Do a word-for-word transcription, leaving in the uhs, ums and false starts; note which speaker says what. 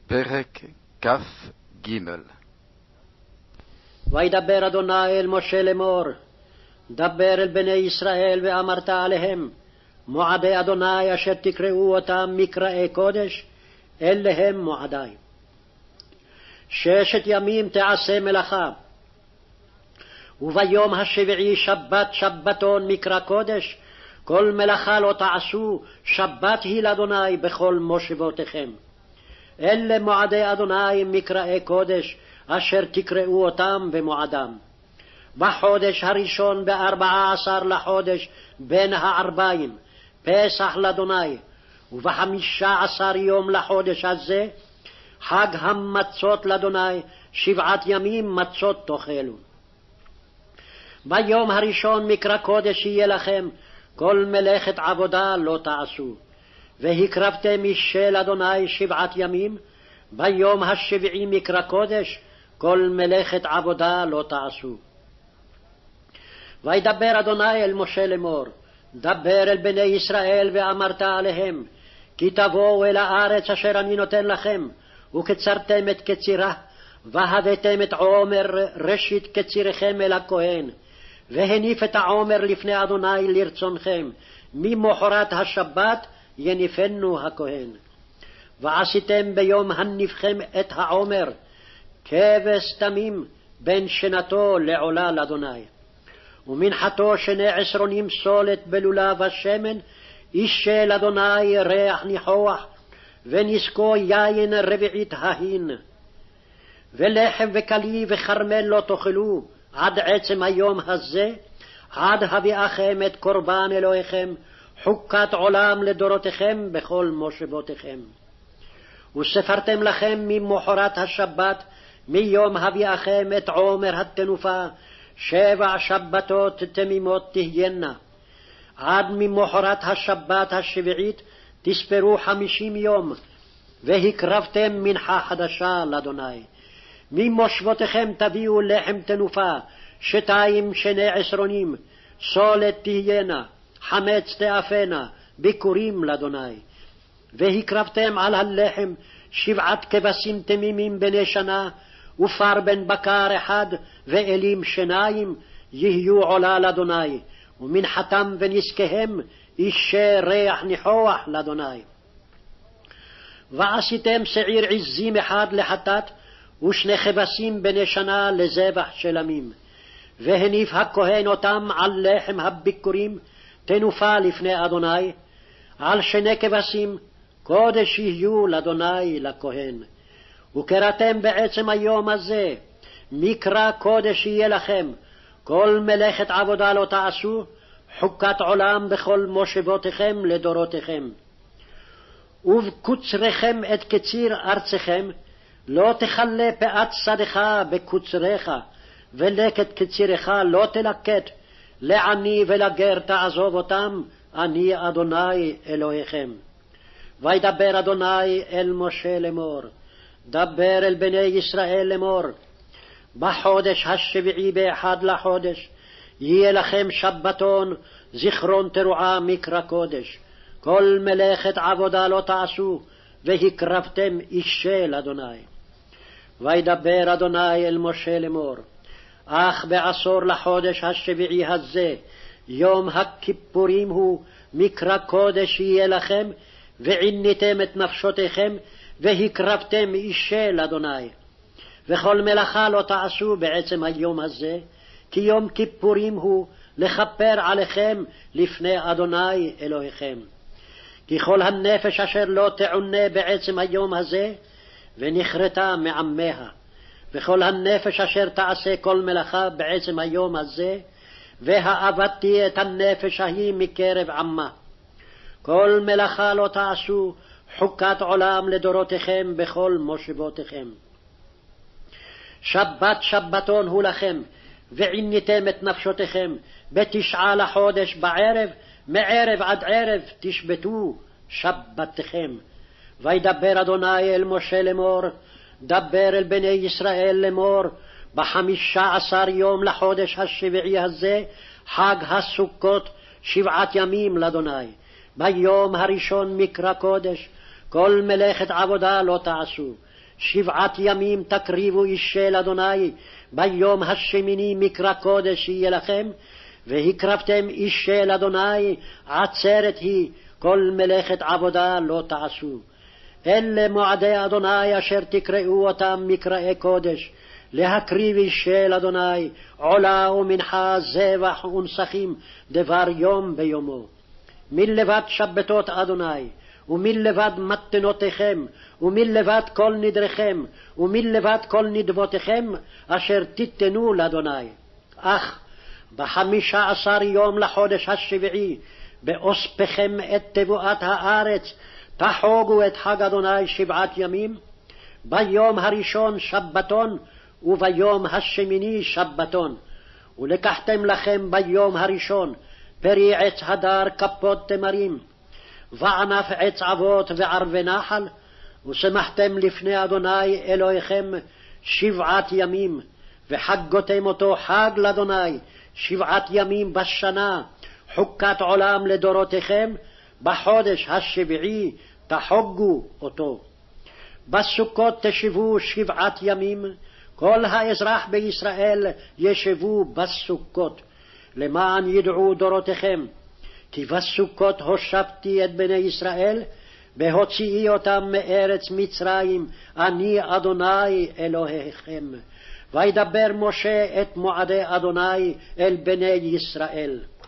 Speaker 1: פרק כ"ג.
Speaker 2: וידבר אדוני אל משה לאמור, דבר אל בני ישראל ואמרת עליהם, מועדי אדוני אשר תקראו אותם מקראי קודש, אלה הם מועדי. ששת ימים תעשה מלאכה, וביום השביעי שבת שבתון מקרא קודש, כל מלאכה לא תעשו, שבת היא לאדוני בכל מושבותיכם. אלה מועדי אדוני מקראי קודש, אשר תקראו אותם במועדם. בחודש הראשון בארבעה עשר לחודש בין הערביים, פסח לאדוני, ובחמישה עשר יום לחודש הזה, חג המצות לאדוני, שבעת ימים מצות תאכלו. ביום הראשון מקרא קודש יהיה לכם, כל מלאכת עבודה לא תעשו. והקרבתם אישה לאדוני שבעת ימים, ביום השביעי מקרא קודש, כל מלאכת עבודה לא תעשו. וידבר אדוני אל משה לאמור, דבר אל בני ישראל ואמרת עליהם, כי תבואו אל הארץ אשר אני נותן לכם, וקצרתם את קצירה, והבאתם את עומר ראשית קצירכם אל הכהן, והניף את העומר לפני אדוני לרצונכם, ממחרת השבת יניפנו הכהן. ועשיתם ביום הניפכם את העומר, כבש תמים בין שנתו לעולה לאדוני. ומנחתו שני עשרונים סולת בלולב השמן, אישה לאדוני ריח ניחוח, ונזקו יין רביעית ההין. ולחם וקלי וכרמל לא תאכלו, עד עצם היום הזה, עד הביאכם את קורבן אלוהיכם, חוקת עולם לדורותיכם בכל מושבותיכם. וספרתם לכם ממחרת השבת, מיום הביאכם את עומר התנופה, שבע שבתות תמימות תהיינה. עד ממחרת השבת השביעית תספרו חמישים יום, והקרבתם מנחה חדשה לאדוני. ממושבותיכם תביאו לחם תנופה, שתיים שני עשרונים, סולת תהיינה, חמץ תאפנה, ביקורים לאדוני. והקרבתם על הלחם שבעת כבשים תמימים בני שנה, ופר בן בקר אחד ואלים שניים, יהיו עולה לאדוני, ומנחתם ונזקיהם אישה ריח ניחוח לאדוני. ועשיתם שעיר עזים אחד לחטאת, ושני כבשים בני שנה לזבח שלמים. והניף הכהן אותם על לחם הביקורים, תנופה לפני אדוני, על שני כבשים, קודש יהיו לאדוני לכהן. וקראתם בעצם היום הזה, מקרא קודש יהיה לכם, כל מלאכת עבודה לא תעשו, חוקת עולם בכל מושבותיכם לדורותיכם. ובקוצריכם את קציר ארצכם, לא תחלה פאת שדך בקוצריך, ולקט קצירך לא תלקט, לעני ולגר תעזוב אותם, אני אדוני אלוהיכם. וידבר אדוני אל משה לאמור, דבר אל בני ישראל לאמור, בחודש השביעי באחד לחודש, יהיה לכם שבתון, זיכרון תרועה מקרא קודש, כל מלאכת עבודה לא תעשו, והקרבתם אישה לאדוני. וידבר אדוני אל משה לאמור, אך בעשור לחודש השביעי הזה, יום הכיפורים הוא, מקרא קודש יהיה לכם, ועיניתם את נפשותיכם, והקרבתם אישה לאדוני. וכל מלאכה לא תעשו בעצם היום הזה, כי יום כיפורים הוא, לכפר עליכם לפני אדוני אלוהיכם. כי כל הנפש אשר לא תעונה בעצם היום הזה, ונכרתה מעמיה, וכל הנפש אשר תעשה כל מלאכה בעצם היום הזה, והאבדתי את הנפש ההיא מקרב עמה. כל מלאכה לא תעשו, חוקת עולם לדורותיכם בכל מושבותיכם. שבת שבתון הוא לכם, ועיניתם את נפשותיכם, בתשעה לחודש בערב, מערב עד ערב תשבתו שבתכם. וידבר אדוני אל משה לאמור, דבר אל בני ישראל לאמור, בחמישה עשר יום לחודש השביעי הזה, חג הסוכות, שבעת ימים לאדוני. ביום הראשון מקרא קודש, כל מלאכת עבודה לא תעשו, שבעת ימים תקריבו אישה לאדוני, ביום השמיני מקרא קודש יהיה לכם, והקרבתם אישה לאדוני, עצרת היא, כל מלאכת עבודה לא תעשו. אלה מועדי אדוני אשר תקראו אותם מקראי קודש, להקריב אישה לאדוני, עולה ומנחה, זבח ונסכים, דבר יום ביומו. מלבד שבתות אדוני, ומלבד מתנותיכם, ומלבד כל נדריכם, ומלבד כל נדבותיכם, אשר תיתנו לאדוני. אך בחמישה עשר יום לחודש השביעי, באוספכם את תבואת הארץ, תחוגו את חג אדוני שבעת ימים, ביום הראשון שבתון, וביום השמיני שבתון. ולקחתם לכם ביום הראשון פרי עץ הדר, כפות תמרים, וענף עץ אבות וערבי נחל, ושמחתם לפני אדוני אלוהיכם שבעת ימים, וחגותם אותו חג לאדוני שבעת ימים בשנה, חוקת עולם לדורותיכם, בחודש השביעי תחוגו אותו. בסוכות תשבו שבעת ימים, כל האזרח בישראל ישבו בסוכות, למען ידעו דורותיכם, כי בסוכות הושבתי את בני ישראל, בהוציאי אותם מארץ מצרים, אני אדוני אלוהיכם. וידבר משה את מועדי אדוני אל בני ישראל.